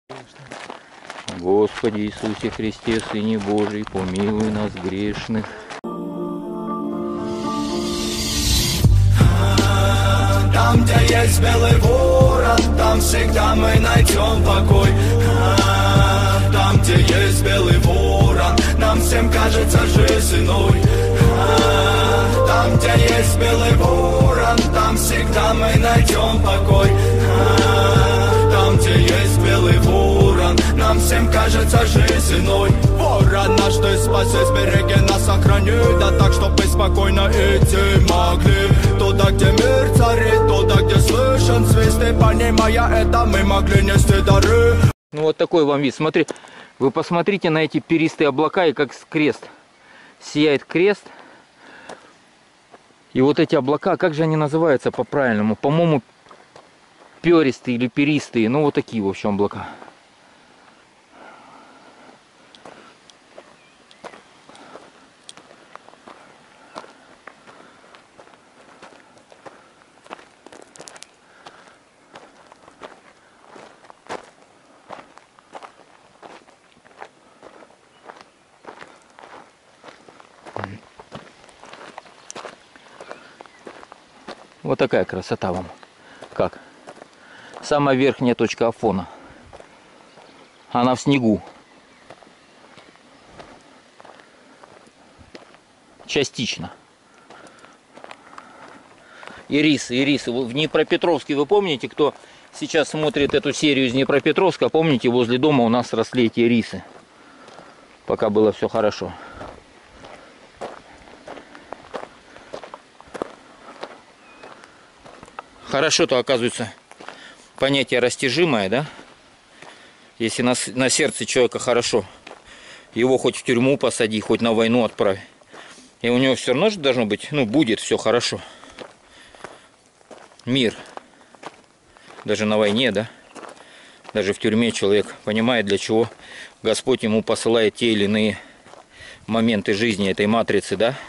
Господи Иисусе Христе, Сыне Божий, помилуй нас грешных. Там, где есть белый ворон, там всегда мы найдем покой. Там, где есть белый ворон, нам всем кажется жизнь иной. Там, где есть белый ворон, там всегда мы найдем покой. Там, где есть белый ворон, нам всем кажется жизнь иной. Ворон наш, ты спаси, сбереги нас, сохрани, да так, чтоб мы спокойно идти могли. Туда, где мир царит, туда, где слышен свист, и понимая это, мы могли нести дары. Ну вот такой вам вид. Смотри, вы посмотрите на эти перистые облака и как крест. Сияет крест. И вот эти облака, как же они называются по-правильному? По-моему, перистые или перистые. Ну вот такие, в общем, облака. Вот такая красота вам. Как? Самая верхняя точка Афона. Она в снегу. Частично. Ирисы, ирисы. В Днепропетровске, вы помните, кто сейчас смотрит эту серию из Днепропетровска, помните, возле дома у нас росли эти ирисы. Пока было все хорошо. Хорошо-то, оказывается, понятие растяжимое, да? Если на сердце человека хорошо, его хоть в тюрьму посади, хоть на войну отправь. И у него все равно же должно быть, ну, будет все хорошо. Мир. Даже на войне, да? Даже в тюрьме человек понимает, для чего Господь ему посылает те или иные моменты жизни этой матрицы, да?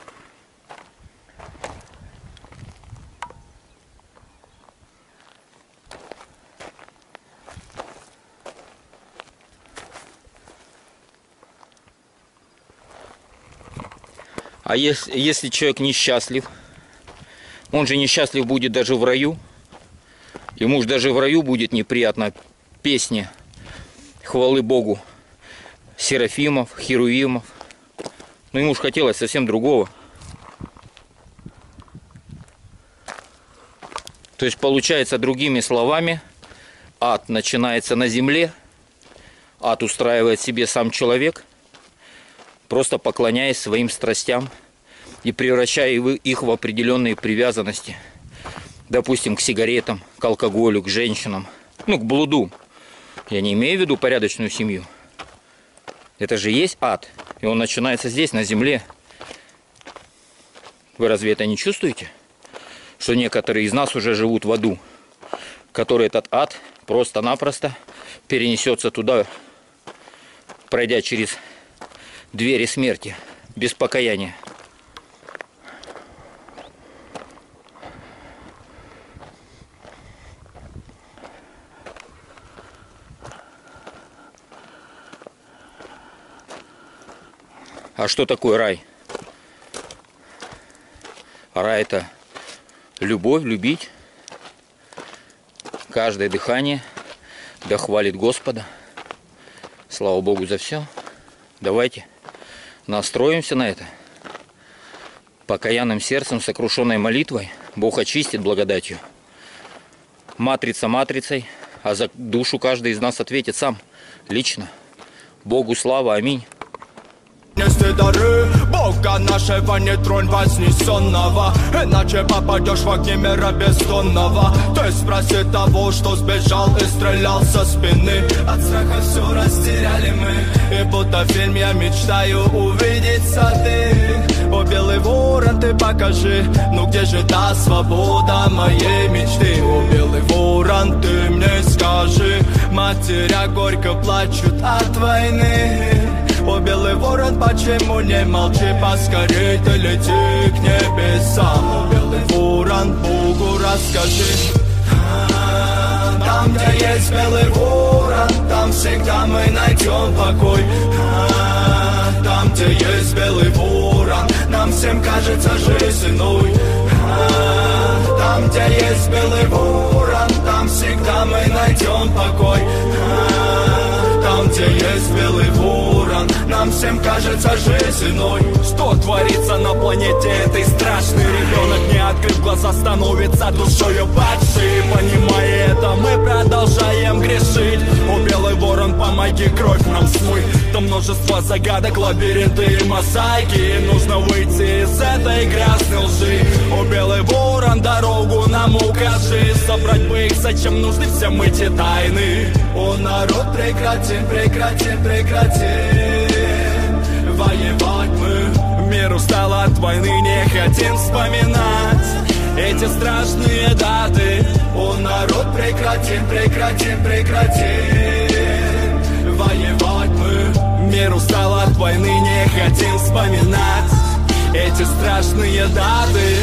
А если человек несчастлив, он же несчастлив будет даже в раю. Ему же даже в раю будет неприятна песня хвалы Богу серафимов, херувимов. Но ему же хотелось совсем другого. То есть получается, другими словами, ад начинается на земле, ад устраивает себе сам человек, просто поклоняясь своим страстям и превращая их в определенные привязанности. Допустим, к сигаретам, к алкоголю, к женщинам, ну, к блуду. Я не имею в виду порядочную семью. Это же есть ад. И он начинается здесь, на земле. Вы разве это не чувствуете? Что некоторые из нас уже живут в аду, который этот ад просто-напросто перенесется туда, пройдя через двери смерти, без покаяния. А что такое рай? Рай — это любовь, любить. Каждое дыхание да хвалит Господа. Слава Богу за все. Давайте настроимся на это. Покаянным сердцем, сокрушенной молитвой Бог очистит благодатью. Матрица матрицей, а за душу каждый из нас ответит сам, лично. Богу слава, аминь. Нести дары Бога нашего, не тронь вознесенного, иначе попадешь в огни мира бездонного. Ты спроси того, что сбежал и стрелял со спины. От страха все растеряли мы, и будто в фильме я мечтаю увидеть сады. О, белый ворон, ты покажи, ну где же та свобода моей мечты? О, белый ворон, ты мне скажи, матеря горько плачут от войны. О, белый ворон, почему не молчи, поскорей ты лети к небесам. О, белый ворон, Богу расскажи. Там, где есть белый ворон, там всегда мы найдем покой. Там, где есть белый ворон, нам всем кажется жизнь иной. Там, где есть белый ворон, там всегда мы найдем покой. Там, где есть белый ворон, нам всем кажется жизнь иной. Что творится на планете этой страшный? Ребенок, не открыв глаза, становится душою падшей. Понимая это, мы продолжаем грешить. О, белый ворон, помоги кровь нам смыть. То множество загадок, лабиринты и мозаики. Нужно выйти из этой грязной лжи. О, белый ворон, дорогу нам укажи. Собрать бы их, зачем нужны всем эти тайны? О, народ, прекратим, прекратим, прекратим воевать мы. Мир устал от войны, не хотим вспоминать эти страшные даты. О, народ, прекратим, прекратим, прекратим воевать мы. Мир устал от войны, не хотим вспоминать эти страшные даты.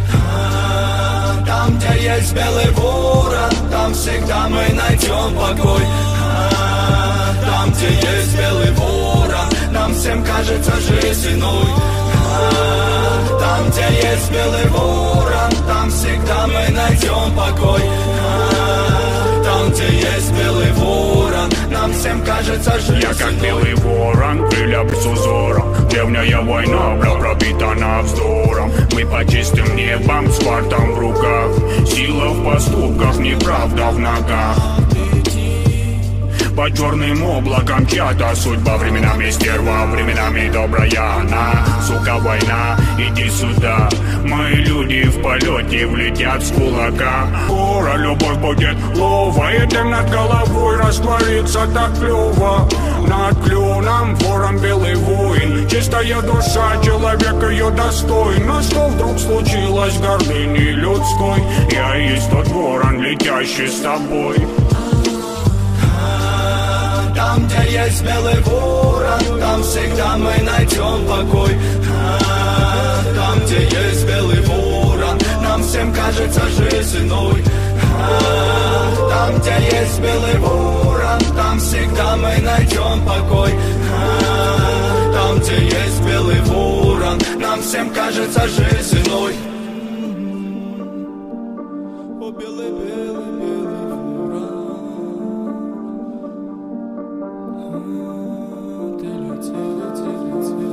Там, где есть белый ворон, там всегда мы найдем покой. Там, где есть белый ворон, нам всем кажется жизнь иной. Там, где есть белый ворон, там всегда мы найдем покой. Там, где есть белый ворон, нам всем кажется жизнь Я как иной. белый ворон, крылья с узором. Древняя война пропитана вздором. Мы по чистым небам с фартом в руках. Сила в поступках, неправда в ногах. По черным облакам чья-то судьба. Временами стерва, временами добрая она. Сука, война, иди сюда. Мои люди в полете влетят с кулака. Скоро любовь будет ловая, и над головой растворится так клёво. Над клюном ворон белый воин. Чистая душа человека ее достоин. Но что вдруг случилось с гордыней людской? Я есть тот ворон, летящий с тобой. Там, где есть белый ворон, там всегда мы найдем покой. Там, где есть белый ворон, нам всем кажется жизнь иной. Там, где есть белый ворон, там всегда мы найдем покой. Там, где есть белый ворон, нам всем кажется жизнь иной. О, белый, белый, белый ворон, ты лети, лети, лети.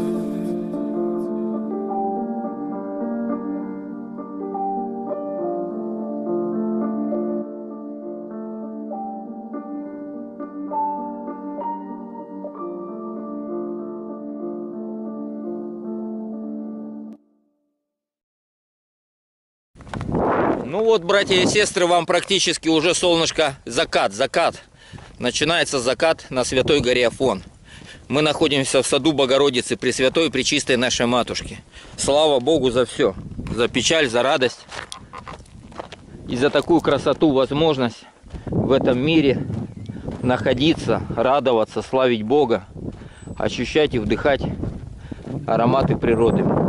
Ну вот, братья и сестры, вам практически уже солнышко, закат. Начинается закат на Святой горе Афон. Мы находимся в саду Богородицы, Пресвятой и Пречистой нашей Матушки. Слава Богу за все, за печаль, за радость и за такую красоту, возможность в этом мире находиться, радоваться, славить Бога, ощущать и вдыхать ароматы природы.